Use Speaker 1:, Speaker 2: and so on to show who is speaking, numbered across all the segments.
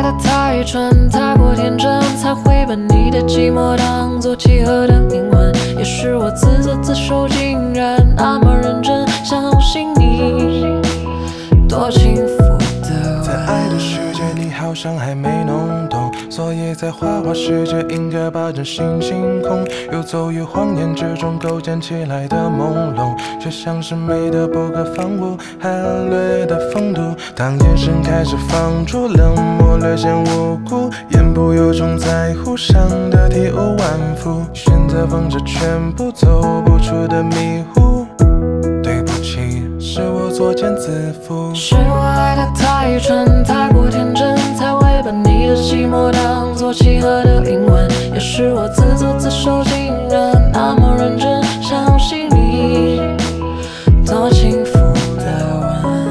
Speaker 1: 的太蠢，太过天真，才会把你的寂寞当作契合的灵魂。也是我自作自受，竟然那么认真相信你，多幸福的。
Speaker 2: 在爱的世界，你好像还没弄懂，所以在花花世界应该把真心清空。游走于谎言之中构建起来的朦胧，却像是美的不可方物，含略的风度。当眼神开始放出冷漠，略显无辜，言不由衷，在乎伤得体无完肤，选择放着全部走不出的迷糊。对不起，是我作茧自缚，
Speaker 1: 是我爱的太蠢，太过天真，才会把你的寂寞当作契合的灵魂。也是我自作自受，竟然那么认真相信你，多幸福的吻。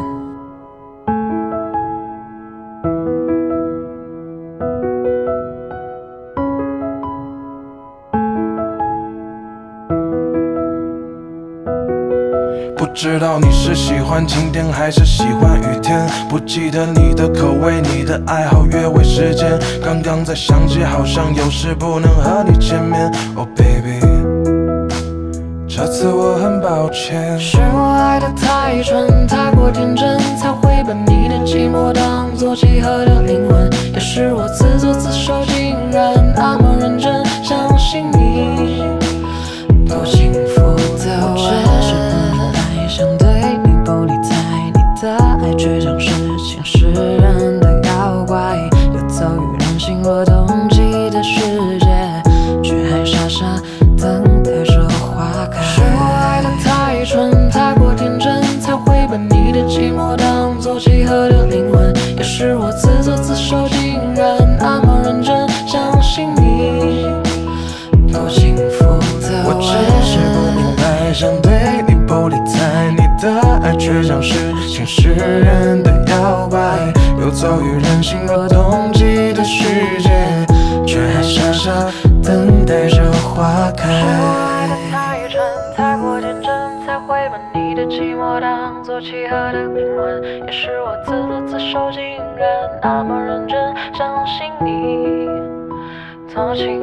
Speaker 2: 不知道你是喜欢晴天还是喜欢雨天，不记得你的口味，你的爱好，约会时间。刚刚才想起，好像有事不能和你见面。Oh baby， 这次我很抱歉。
Speaker 1: 是我爱的太蠢，太过天真，才会把你的寂寞当作契合的灵魂。也是我自作自受，竟然那么认真相信你，多幸福的吻。想对你不理睬，你的爱却像是侵蚀人的妖怪，游走于人心若冬季的世界，却还傻傻等待着花开。是我爱的太蠢，太过天真，才会把你的寂寞当作契合的灵魂。也是我自作自受，竟然那么认真相信你，多幸福的吻。
Speaker 2: 我只是不明白，想对你不理睬，你的爱却像是侵蚀人的妖怪，游走于人心若冬季的世界，却还傻傻等待着花开。
Speaker 1: 是我爱的太蠢，太过天真，才会把你的寂寞当作契合的灵魂。也是我自作自受，竟然那么认真相信你，多情。